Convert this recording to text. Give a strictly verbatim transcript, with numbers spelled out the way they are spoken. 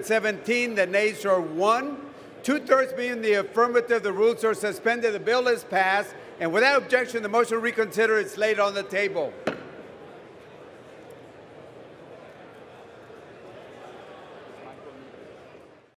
seventeen. The nays are one. Two-thirds being the affirmative, the rules are suspended. The bill is passed. And without objection, the motion to reconsider is laid on the table.